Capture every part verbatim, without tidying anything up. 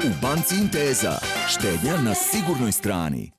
U banci Intesa. Štednja na sigurnoj strani.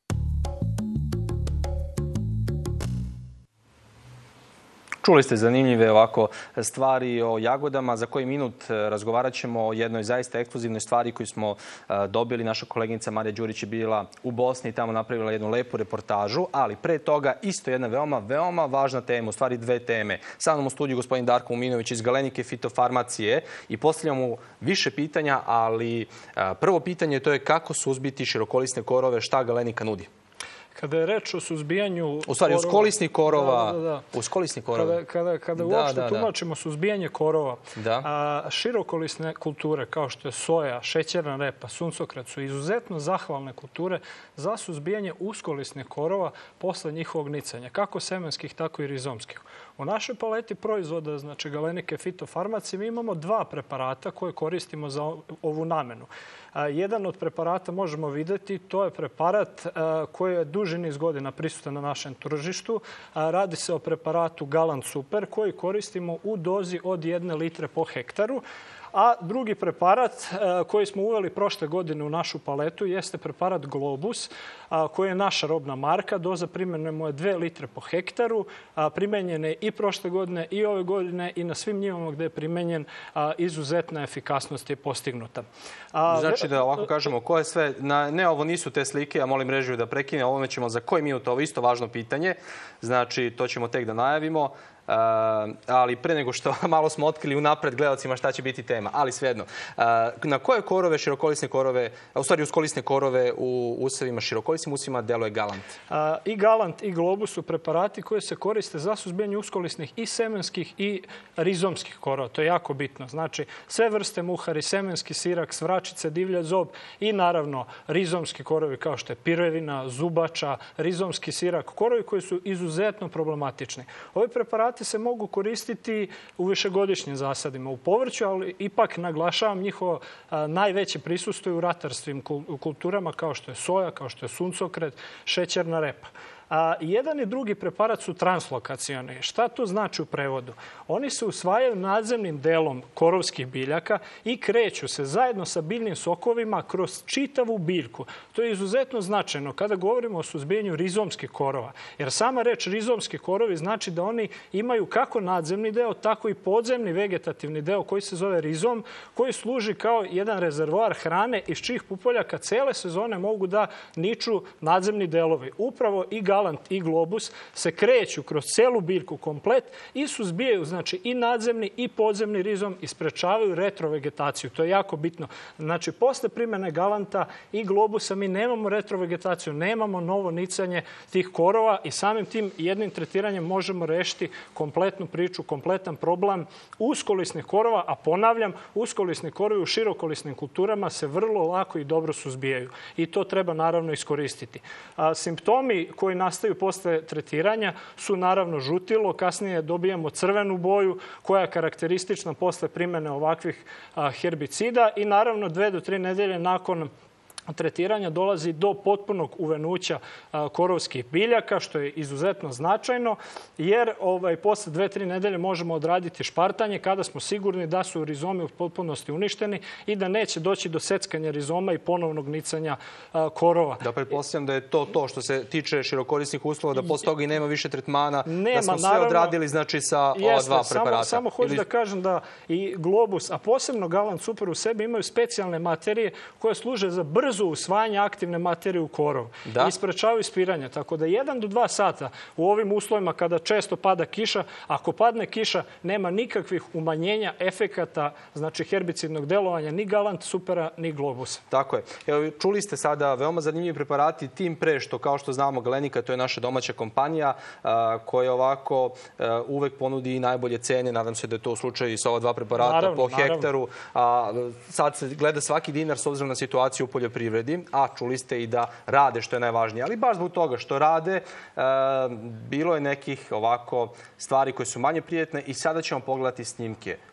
Čuli ste zanimljive ovako stvari o jagodama. Za koji minut razgovarat ćemo o jednoj zaista ekskluzivnoj stvari koju smo dobili. Naša koleginica Marija Đurić je bila u Bosni i tamo napravila jednu lepu reportažu, ali pre toga isto jedna veoma, veoma važna tema, u stvari dve teme. Sa mnom u studiju gospodin Darko Muminović iz Galenike fitofarmacije i postavljamo mu više pitanja, ali prvo pitanje to je kako suzbiti širokolisne korove, šta Galenika nudi? Kada je reč o suzbijanju... U stvari, uz kolisnih korova... Da, da, da. Uz kolisnih korova. Kada, kada, kada uopšte tumačimo suzbijanje korova, a, širokolisne kulture kao što je soja, šećerna repa, suncokret su izuzetno zahvalne kulture za suzbijanje uskolisnih korova posle njihovog nicanja, kako semenskih, tako i rizomskih. U našoj paleti proizvoda, znači Galenike fitofarmacije, mi imamo dva preparata koje koristimo za ovu namenu. Jedan od preparata možemo vidjeti, to je preparat koji je duži niz godina prisutan na našem tržištu. Radi se o preparatu Galant Super koji koristimo u dozi od jedne litre po hektaru. A drugi preparat koji smo uveli prošle godine u našu paletu jeste preparat Globus, koji je naša robna marka. Doza primjene mu je dve litre po hektaru. Primenjen je i prošle godine i ove godine i na svim njivama gde je primenjen izuzetna efikasnost je postignuta. Znači da ovako kažemo, koje sve, ne ovo nisu te slike, ja molim režiju da prekine, ovome ćemo za koji minut, ovo isto važno pitanje, znači to ćemo tek da najavimo. Uh, ali pre nego što malo smo otkrili unapred gledalcima šta će biti tema, ali svejedno. Uh, na koje korove, širokolisne korove, u stvari uskolisne korove u usevima, širokolisnim usevima deluje Galant? Uh, I Galant i Globus su preparati koji se koriste za suzbijanje uskolisnih i semenskih i rizomskih korova. To je jako bitno. Znači, sve vrste muhari, semenski sirak, svračice, divlja zob i naravno rizomski korovi kao što je pirevina, zubača, rizomski sirak, korovi koji su izuzetno problematični. Ovi preparati se mogu koristiti u višegodišnjim zasadima u povrću, ali ipak naglašavam njihovo najveće prisustvo u ratarstvim kulturama kao što je soja, kao što je suncokret, šećerna repa. A jedan i drugi preparat su translokacioni. Šta to znači u prevodu? Oni se usvajaju nadzemnim delom korovskih biljaka i kreću se zajedno sa biljnim sokovima kroz čitavu biljku. To je izuzetno značajno kada govorimo o suzbijanju rizomskih korova. Jer sama reč rizomski korovi znači da oni imaju kako nadzemni deo, tako i podzemni vegetativni deo koji se zove rizom, koji služi kao jedan rezervoar hrane iz čijih pupoljaka cele sezone mogu da niču nadzemni delovi. Upravo i Galant i Globus se kreću kroz celu biljku komplet i suzbijaju znači i nadzemni i podzemni rizom i sprečavaju retrovegetaciju. To je jako bitno. Znači, posle primjene Galanta i Globusa mi nemamo retrovegetaciju, nemamo novo nicanje tih korova i samim tim jednim tretiranjem možemo rešiti kompletnu priču, kompletan problem uskolisnih korova, a ponavljam, uskolisni korovi u širokolisnim kulturama se vrlo lako i dobro suzbijaju. I to treba naravno iskoristiti. A, simptomi koji nastaju posle tretiranja su naravno žutilo, kasnije dobijamo crvenu boju koja je karakteristična posle primjene ovakvih herbicida i naravno dve do tri nedelje nakon tretiranja dolazi do potpunog uvenuća korovskih biljaka, što je izuzetno značajno, jer ovaj, posle dve do tri nedelje možemo odraditi špartanje kada smo sigurni da su rizomi u potpunosti uništeni i da neće doći do seckanja rizoma i ponovnog nicanja a, korova. Da pretpostavljam da je to to što se tiče širokorisnih uslova, da posle toga i nema više tretmana, nema, da smo sve naravno, odradili znači sa ova jeste, dva preparata. Samo, samo hoću Ili... da kažem da i Globus, a posebno Galant Super u sebi imaju specijalne materije koje služe za brzo usvajanje aktivne materije u korov i sprečavaju ispiranje. Tako da jedan do dva sata u ovim uslovima kada često pada kiša, ako padne kiša, nema nikakvih umanjenja efekata, znači herbicidnog delovanja ni Galant Supera ni Globusa. Tako je. Evo, čuli ste sada veoma zanimljivi preparati, tim pre što, kao što znamo, Galenika, to je naša domaća kompanija a, koja ovako a, uvek ponudi i najbolje cene. Nadam se da je to u slučaju i sa ova dva preparata naravno, po hektaru. A, sad se gleda svaki dinar s obzirom na situaciju u poljoprivredi, a čuli ste i da rade, što je najvažnije. Ali baš zbog toga što rade, e, bilo je nekih ovako stvari koje su manje prijetne i sada ćemo pogledati snimke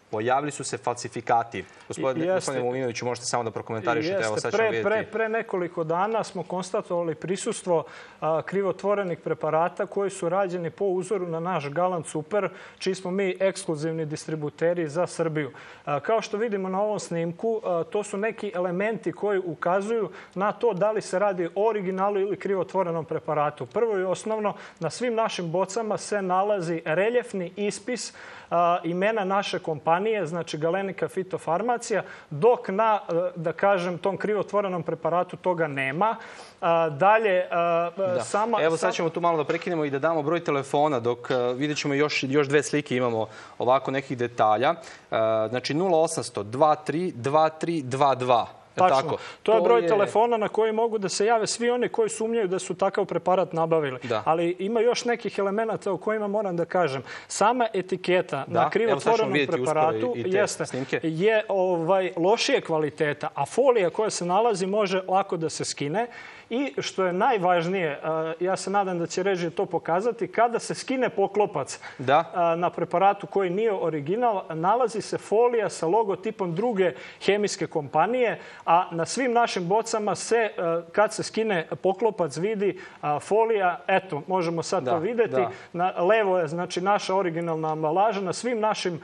pojavili su se falsifikati. Gospodine, gospodine Vulinoviću, možete samo da prokomentarišete. Evo, sad ćemo pre, vidjeti. Pre, pre nekoliko dana smo konstatovali prisustvo a, krivotvorenih preparata koji su rađeni po uzoru na naš Galant Super, čiji smo mi ekskluzivni distributeri za Srbiju. A, kao što vidimo na ovom snimku, a, to su neki elementi koji ukazuju na to da li se radi o originalu ili krivotvorenom preparatu. Prvo i osnovno, na svim našim bocama se nalazi reljefni ispis a, imena naše kompanije, znači Galenika Fitofarmacija, dok na, da kažem, tom krivotvorenom preparatu toga nema. A, dalje, a, da. sama... Evo sad ćemo tu malo da prekinemo i da damo broj telefona, dok a, vidjet ćemo još, još dve slike, imamo ovako nekih detalja. A, znači nula osam dva tri dva tri dva dva. Tačno. Tako. To je broj je... telefona na koji mogu da se jave svi oni koji sumnjaju da su takav preparat nabavili. Da. Ali ima još nekih elemenata o kojima moram da kažem. Sama etiketa da. na krivotvorenom preparatu i, i jeste, je ovaj, lošije kvaliteta, a folija koja se nalazi može lako da se skine. I što je najvažnije, ja se nadam da će režija to pokazati, kada se skine poklopac da. na preparatu koji nije original, nalazi se folija sa logotipom druge hemijske kompanije, a na svim našim bocama se, kad se skine poklopac, vidi folija, eto, možemo sad da. to vidjeti. Da. Na, levo je, znači, naša originalna ambalaža, na svim našim,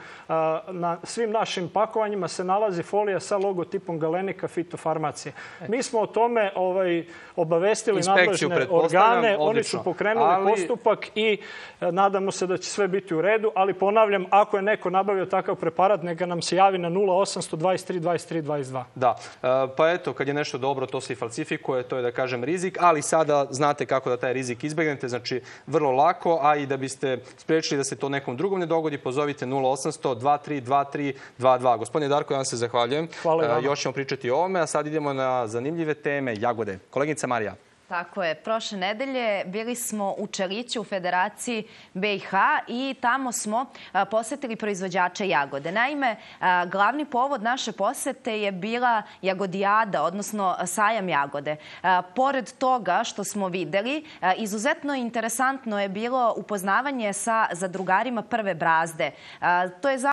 na svim našim pakovanjima se nalazi folija sa logotipom Galenika Fitofarmacije. Mi smo o tome ovaj, obavestili nadležne organe, oni su pokrenuli ali... postupak i e, nadamo se da će sve biti u redu, ali ponavljam, ako je neko nabavio takav preparat, neka nam se javi na nula osam dva tri dva tri dva dva. Da, e, pa eto, kad je nešto dobro, to se i falsifikuje, to je, da kažem, rizik, ali sada znate kako da taj rizik izbegnete, znači vrlo lako, a i da biste spriječili da se to nekom drugom ne dogodi, pozovite nula osam dva tri dva tri dva dva. Gospodine Darko, ja vam se zahvaljujem. Hvala vam. E, još ćemo pričati o ovome, a sad idemo na zanimljive teme, jagode. Koleginica Marija. Tako je. Prošle nedelje bili smo u Čeliću u Federaciji B i H i tamo smo posjetili proizvođače jagode. Naime, glavni povod naše posete je bila jagodijada, odnosno sajam jagode. Pored toga što smo videli, izuzetno interesantno je bilo upoznavanje sa zadrugarima Prve brazde. To je